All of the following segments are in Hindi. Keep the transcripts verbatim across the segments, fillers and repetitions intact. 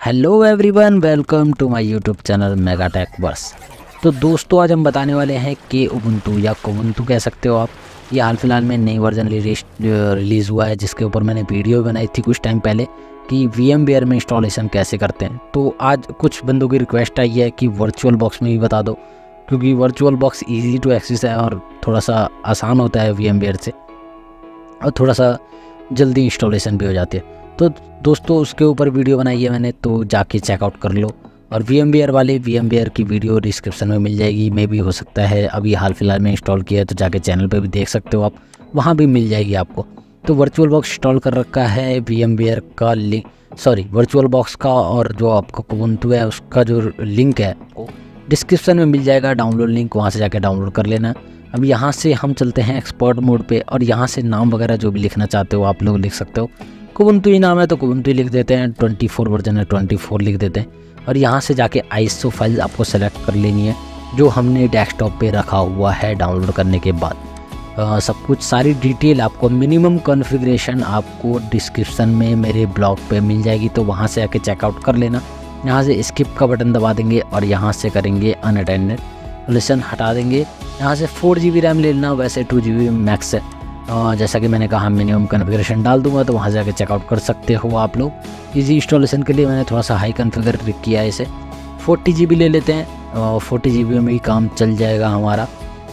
Hello everyone, welcome to my YouTube channel Mega Tech Verse. तो दोस्तों, आज हम बताने वाले हैं के उबुंटू या कुबुंटू कह सकते हो आप। ये हाल फिलहाल में नई वर्जन रिलीज़ हुआ है, जिसके ऊपर मैंने वीडियो बनाई थी कुछ टाइम पहले कि वीएमवेयर में इंस्टॉलेशन कैसे करते हैं। तो आज कुछ बंदों की रिक्वेस्ट आई है कि वर्चुअल बॉक्स में भी बता दो, क्योंकि VirtualBox easy to access है और थोड़ा सा आसान होता है वीएमवेयर से, और थोड़ा सा जल्दी इंस्टॉलेशन भी हो जाती है। तो दोस्तों, उसके ऊपर वीडियो बनाई है मैंने, तो जाके चेकआउट कर लो। और वीएमवेयर वाले वीएमवेयर की वीडियो डिस्क्रिप्शन में मिल जाएगी। मे भी हो सकता है अभी हाल फिलहाल में इंस्टॉल किया है, तो जाके चैनल पे भी देख सकते हो आप, वहाँ भी मिल जाएगी आपको। तो वर्चुअल बॉक्स इंस्टॉल कर रखा है वीएमवेयर का लिंक, सॉरी वर्चुअल बॉक्स का, और जो आपका कुबुंटू है उसका जो लिंक है वो डिस्क्रिप्शन में मिल जाएगा, डाउनलोड लिंक, वहाँ से जाके डाउनलोड कर लेना। अब यहाँ से हम चलते हैं एक्सपर्ट मोड पे, और यहाँ से नाम वगैरह जो भी लिखना चाहते हो आप लोग लिख सकते हो। कुबुंटू ही नाम है तो कुबुंटू ही लिख देते हैं, चौबीस वर्जन है चौबीस लिख देते हैं। और यहाँ से जाके आईएसओ फाइल आपको सेलेक्ट कर लेनी है, जो हमने डेस्कटॉप पे रखा हुआ है। डाउनलोड करने के बाद आ, सब कुछ सारी डिटेल आपको, मिनिमम कॉन्फ़िगरेशन आपको डिस्क्रिप्शन में मेरे ब्लॉग पे मिल जाएगी, तो वहाँ से आके चेकआउट कर लेना। यहाँ से स्किप का बटन दबा देंगे और यहाँ से करेंगे अनअटेंडेड, लिसन हटा देंगे। यहाँ से फोर जी बी रैम ले लेना, वैसे टू जी बी मैक्स है। Uh, जैसा कि मैंने कहा मिनिमम कॉन्फ़िगरेशन डाल दूंगा, तो वहाँ से जाके चेकआउट कर सकते हो आप लोग। इजी इंस्टॉलेशन के लिए मैंने थोड़ा सा हाई कॉन्फ़िगर किया है इसे। फोर्टी जी बी ले लेते हैं, फोर्टी जी बी में ही काम चल जाएगा हमारा।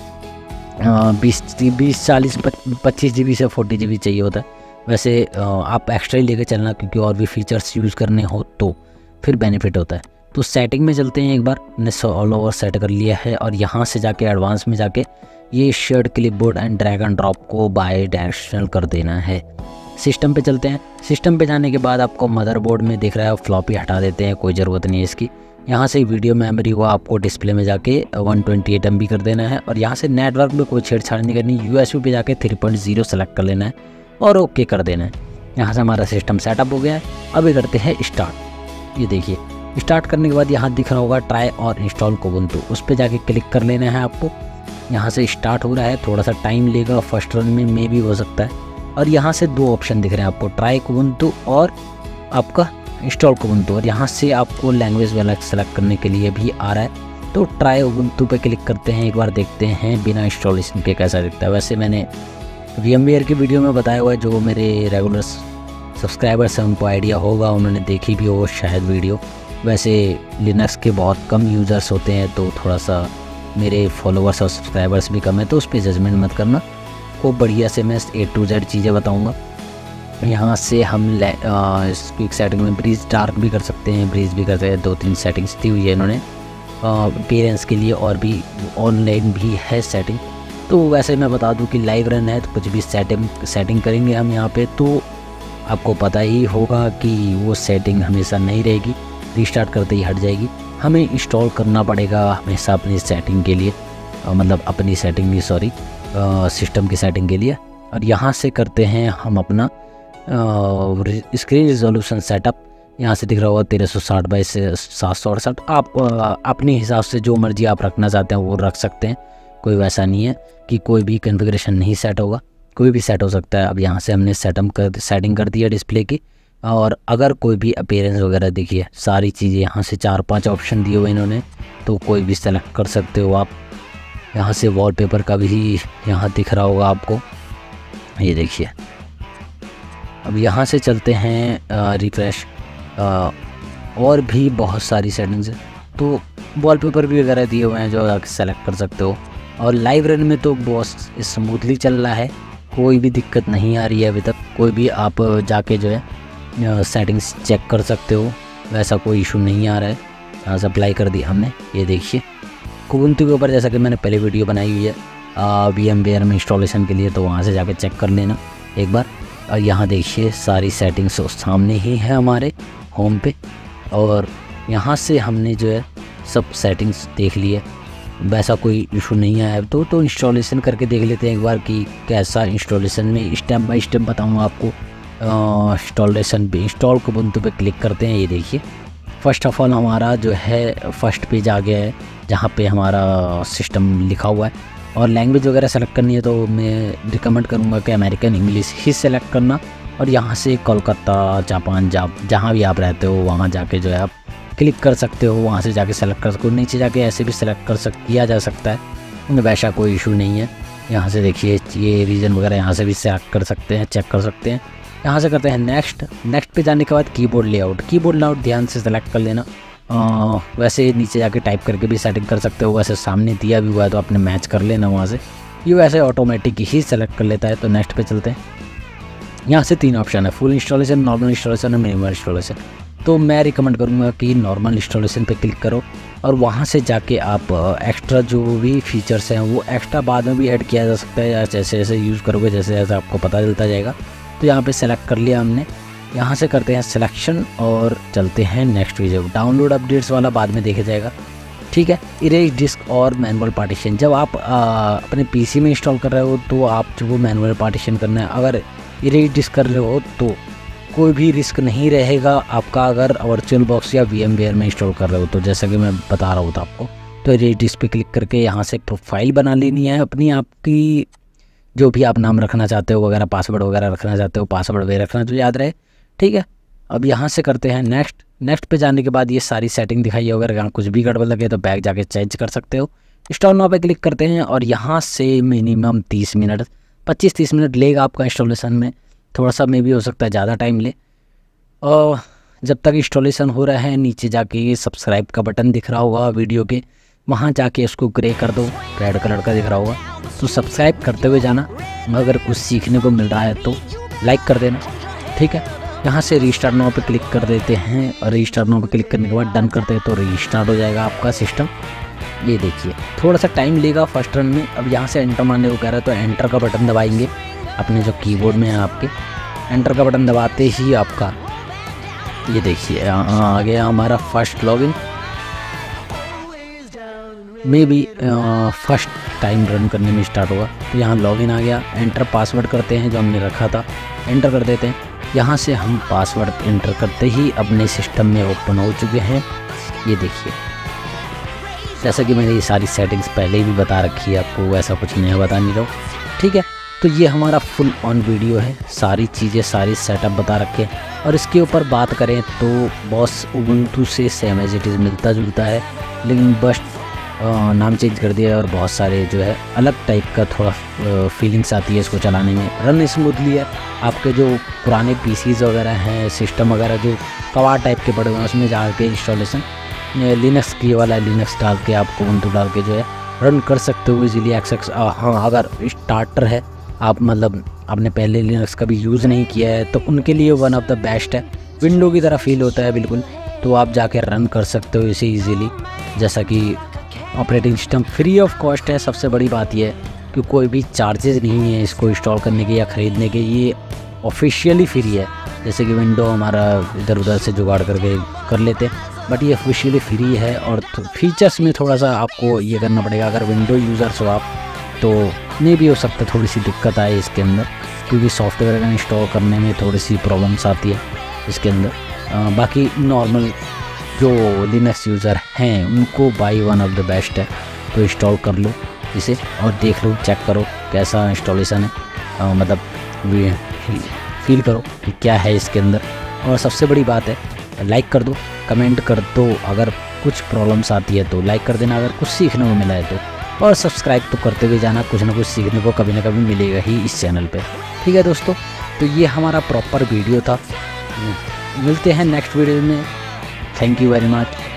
बीस बीस चालीस पच्चीस जी बी से फोर्टी जी बी चाहिए होता है। वैसे uh, आप एक्स्ट्रा ही लेके चलना, क्योंकि और भी फीचर्स यूज़ करने हो तो फिर बेनिफिट होता है। तो सेटिंग में चलते हैं एक बार, मैंने ऑल ओवर सेट कर लिया है, और यहाँ से जाके एडवांस में जाके ये shared clipboard and drag and drop को बाय डायरेक्शनल कर देना है। सिस्टम पे चलते हैं। सिस्टम पे जाने के बाद आपको मदरबोर्ड में दिख रहा है, फ्लॉपी हटा देते हैं, कोई ज़रूरत नहीं है इसकी। यहाँ से वीडियो मेमोरी को आपको डिस्प्ले में जाके one twenty eight M B कर देना है, और यहाँ से नेटवर्क में कोई छेड़छाड़ नहीं करनी। यूएसबी पे जाके थ्री पॉइंट ज़ीरो सेलेक्ट कर लेना है और ओके कर देना है। यहाँ से हमारा सिस्टम सेटअप हो गया है। अभी करते हैं स्टार्ट। ये देखिए, स्टार्ट करने के बाद यहाँ दिख रहा होगा ट्राई और इंस्टॉल कुबुंटू, उस पर जाके क्लिक कर लेना है आपको। यहाँ से स्टार्ट हो रहा है, थोड़ा सा टाइम लेगा, फर्स्ट रन में मे भी हो सकता है। और यहाँ से दो ऑप्शन दिख रहे हैं आपको, ट्राई कुबुंटू और आपका इंस्टॉल कुबुंटू, और यहाँ से आपको लैंग्वेज वाला सेलेक्ट करने के लिए भी आ रहा है। तो ट्राई कुबुंटू पे क्लिक करते हैं, एक बार देखते हैं बिना इंस्टॉलेशन के कैसा दिखता है। वैसे मैंने वीएमवेयर की वीडियो में बताया हुआ है, जो मेरे रेगुलर सब्सक्राइबर्स हैं उनको आइडिया होगा, उन्होंने देखी भी हो शायद वीडियो। वैसे लिनक्स के बहुत कम यूज़र्स होते हैं, तो थोड़ा सा मेरे फॉलोअर्स और सब्सक्राइबर्स भी कम है, तो उस पर जजमेंट मत करना। को बढ़िया से मैं ए टू जेड चीज़ें बताऊंगा। यहाँ से हम क्विक सेटिंग में ब्रीज डार्क भी कर सकते हैं, ब्रीज भी करते हैं। दो तीन सेटिंग्स दी हुई है इन्होंने अपीयरेंस के लिए, और भी ऑनलाइन भी है सेटिंग। तो वैसे मैं बता दूँ कि लाइव रन है, तो कुछ भी सेटिंग सेटिंग करेंगे हम यहाँ पर, तो आपको पता ही होगा कि वो सेटिंग हमेशा नहीं रहेगी, रीस्टार्ट करते ही हट जाएगी। हमें इंस्टॉल करना पड़ेगा हमेशा अपनी सेटिंग के लिए, मतलब अपनी सेटिंग नहीं, सॉरी सिस्टम की सेटिंग के लिए। और यहाँ से करते हैं हम अपना स्क्रीन रिजोल्यूशन सेटअप। यहाँ से दिख रहा होगा तेरह सौ साठ बाई से सात सौ अड़सठ। आप आ, अपने हिसाब से जो मर्जी आप रखना चाहते हैं वो रख सकते हैं, कोई वैसा नहीं है कि कोई भी कॉन्फ़िगरेशन नहीं सेट होगा, कोई भी सेट हो सकता है। अब यहाँ से हमने सेटअप कर सेटिंग कर दिया डिस्प्ले की, और अगर कोई भी अपीयरेंस वगैरह देखिए, सारी चीज़ें यहाँ से चार पांच ऑप्शन दिए हुए इन्होंने, तो कोई भी सेलेक्ट कर सकते हो आप। यहाँ से वॉलपेपर का भी यहाँ दिख रहा होगा आपको, ये देखिए। अब यहाँ से चलते हैं रिफ्रेश, और भी बहुत सारी सेटिंग्स है, तो वॉलपेपर भी वगैरह दिए हुए हैं जो आप सेलेक्ट कर सकते हो। और लाइव रन में तो बहुत स्मूथली चल रहा है, कोई भी दिक्कत नहीं आ रही है अभी तक। कोई भी आप जाके जो है सेटिंग्स चेक कर सकते हो, वैसा कोई इशू नहीं आ रहा है। यहाँ से अप्लाई कर दिया हमने, ये देखिए कुबुंटू के ऊपर, जैसा कि मैंने पहले वीडियो बनाई हुई है वीएमवेयर में इंस्टॉलेशन के लिए, तो वहाँ से जाके चेक कर लेना एक बार। और यहाँ देखिए सारी सेटिंग्स सामने ही है हमारे होम पे, और यहाँ से हमने जो है सब सेटिंग्स देख लिए, वैसा कोई इशू नहीं आया। तो तो इंस्टॉलेशन करके देख लेते हैं एक बार कि कैसा इंस्टॉलेशन में स्टेप बाय स्टेप बताऊँगा आपको। इंस्टॉलेशन पे इंस्टॉल कुबुंटू पे क्लिक करते हैं, ये देखिए फर्स्ट ऑफ ऑल हमारा जो है फर्स्ट पेज आ गया है, जहाँ पे हमारा सिस्टम लिखा हुआ है। और लैंग्वेज वगैरह सेलेक्ट करनी है तो मैं रिकमेंड करूँगा कि अमेरिकन इंग्लिश ही सेलेक्ट करना, और यहाँ से कोलकाता, जापान, जा जहाँ भी आप रहते हो वहाँ जाके जो है आप क्लिक कर सकते हो, वहाँ से जाके सेलेक्ट कर सकते हो। नीचे जाके ऐसे भी सेलेक्ट कर सक किया जा सकता है, उनमें वैसा कोई इशू नहीं है। यहाँ से देखिए ये रीजन वगैरह यहाँ से भी सेलेक्ट कर सकते हैं, चेक कर सकते हैं। यहाँ से करते हैं नेक्स्ट। नेक्स्ट पे जाने के बाद कीबोर्ड लेआउट, कीबोर्ड लेआउट ध्यान से सेलेक्ट कर लेना। आ, वैसे नीचे जाके टाइप करके भी सेटिंग कर सकते हो, वैसे सामने दिया भी हुआ है तो आपने मैच कर लेना वहाँ से, ये वैसे ऑटोमेटिक ही सेलेक्ट कर लेता है। तो नेक्स्ट पे चलते हैं। यहाँ से तीन ऑप्शन है, फुल इंस्टॉलेशन, नॉर्मल इंस्टॉलेशन और मिनिमल इंस्टॉलेशन। तो मैं रिकमेंड करूँगा कि नॉर्मल इंस्टॉलेशन पे क्लिक करो और वहाँ से जाके आप एक्स्ट्रा जो भी फीचर्स हैं वो एक्स्ट्रा बाद में भी ऐड किया जा सकता है, या जैसे जैसे यूज़ करोगे जैसे जैसे आपको पता चलता जाएगा। तो यहाँ पे सेलेक्ट कर लिया हमने। यहाँ से करते हैं सिलेक्शन और चलते हैं नेक्स्ट वीडियो। डाउनलोड अपडेट्स वाला बाद में देखा जाएगा, ठीक है। इरेज डिस्क और मैनुअल पार्टीशन, जब आप आ, अपने पीसी में इंस्टॉल कर रहे हो तो आप जो वो मैनुअल पार्टीशन करना है। अगर इरेज डिस्क कर रहे हो तो कोई भी रिस्क नहीं रहेगा आपका, अगर वर्चुअल बॉक्स या वीएमवेयर में इंस्टॉल कर रहे हो तो, जैसा कि मैं बता रहा हूँ था आपको। तो इरेज डिस्क पे क्लिक करके यहाँ से प्रोफाइल बना लेनी है अपनी, आपकी जो भी आप नाम रखना चाहते हो वगैरह, पासवर्ड वगैरह रखना चाहते हो, पासवर्ड वगैरह रखना जो याद रहे, ठीक है। अब यहाँ से करते हैं नेक्स्ट। नेक्स्ट पे जाने के बाद ये सारी सेटिंग दिखाई है, अगर यहाँ कुछ भी गड़बड़ लगे तो बैक जाके चेंज कर सकते हो। इंस्टॉल नाउ पे क्लिक करते हैं और यहाँ से मिनिमम तीस मिनट पच्चीस तीस मिनट लेगा आपका इंस्टॉलेशन में, थोड़ा सा में भी हो सकता है ज़्यादा टाइम ले। और जब तक इंस्टॉलेशन हो रहा है नीचे जाके ये सब्सक्राइब का बटन दिख रहा होगा वीडियो के, वहाँ जाके उसको ग्रे कर दो, रेड कलर का दिख रहा होगा, तो सब्सक्राइब करते हुए जाना। अगर कुछ सीखने को मिल रहा है तो लाइक कर देना, ठीक है। यहाँ से रीस्टार्ट नाउ पे क्लिक कर देते हैं और रीस्टार्ट नाउ पे क्लिक करने के बाद डन करते हैं तो रीस्टार्ट हो जाएगा आपका सिस्टम। ये देखिए थोड़ा सा टाइम लेगा फर्स्ट रन में। अब यहाँ से एंटर मारने को कह रहा है तो एंटर का बटन दबाएंगे अपने जो कीबोर्ड में है आपके। एंटर का बटन दबाते ही आपका ये देखिए आ गया हमारा first login. Maybe first time run करने में स्टार्ट होगा। तो यहाँ लॉगिन आ गया। एंटर पासवर्ड करते हैं जो हमने रखा था, एंटर कर देते हैं। यहाँ से हम पासवर्ड एंटर करते ही अपने सिस्टम में ओपन हो चुके हैं। ये देखिए जैसा कि मैंने ये सारी सेटिंग्स पहले ही भी बता रखी है आपको, वैसा कुछ नया बता नहीं रहा हूँ, ठीक है। तो ये हमारा फुल ऑन वीडियो है, सारी चीज़ें सारी सेटअप बता रखे हैं। और इसके ऊपर बात करें तो बॉस उबुंटू से सेम एज इट इज़ मिलता जुलता है, लेकिन बस नाम चेंज कर दिया और बहुत सारे जो है अलग टाइप का थोड़ा फीलिंग्स आती है इसको चलाने में। रन स्मूथली है। आपके जो पुराने पीसीज वगैरह हैं, सिस्टम वगैरह जो कवाड़ टाइप के पड़े हुए हैं, उसमें जाके इंस्टॉलेशन लिनक्स की वाला लिनक्स डाल के आप उबुंटू डाल के जो है रन कर सकते हो इजीली एक्सेस। हाँ अगर स्टार्टर है, आप मतलब आपने पहले लिनक्स कभी यूज़ नहीं किया है तो उनके लिए वन ऑफ द बेस्ट है। विंडो की तरह फील होता है बिल्कुल, तो आप जाके रन कर सकते हो इसे इजीली। जैसा कि operating system free of cost है। सबसे बड़ी बात यह है कि कोई भी चार्जेस नहीं है इसको इंस्टॉल करने के या ख़रीदने के, ये ऑफिशियली फ्री है। जैसे कि विंडो हमारा इधर उधर से जुगाड़ करके कर लेते हैं, बट ये ऑफिशियली फ्री है। और फीचर्स में थोड़ा सा आपको ये करना पड़ेगा, अगर विंडो यूज़र्स हो आप तो नहीं भी हो सकता थोड़ी सी दिक्कत आए इसके अंदर, क्योंकि सॉफ्टवेयर का इंस्टॉल करने में थोड़ी सी प्रॉब्लम्स आती है इसके अंदर। आ, बाकी नॉर्मल जो लिनक्स यूज़र हैं उनको by one of the best है, तो इंस्टॉल कर लो इसे और देख लो, चेक करो कैसा इंस्टॉलेशन है, आ, मतलब फील करो कि क्या है इसके अंदर। और सबसे बड़ी बात है लाइक कर दो, कमेंट कर दो, अगर कुछ प्रॉब्लम्स आती है तो लाइक कर देना, अगर कुछ सीखने को मिला है तो। और सब्सक्राइब तो करते हुए जाना, कुछ ना कुछ सीखने को कभी ना कभी मिलेगा ही इस चैनल पे, ठीक है दोस्तों। तो ये हमारा प्रॉपर वीडियो था, मिलते हैं नेक्स्ट वीडियो में। Thank you very much.